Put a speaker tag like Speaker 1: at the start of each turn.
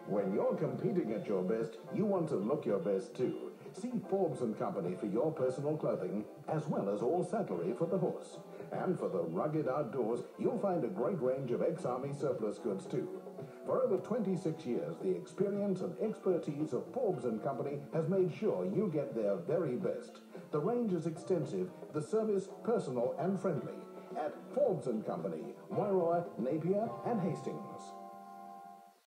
Speaker 1: When you're competing at your best, you want to look your best too. See Forbes Company for your personal clothing, as well as all saddlery for the horse. And for the rugged outdoors, you'll find a great range of ex-Army surplus goods too. For over 26 years, the experience and expertise of Forbes Company has made sure you get their very best. The range is extensive, the service personal and friendly. At Forbes Company, Wairoa, Napier and Hastings.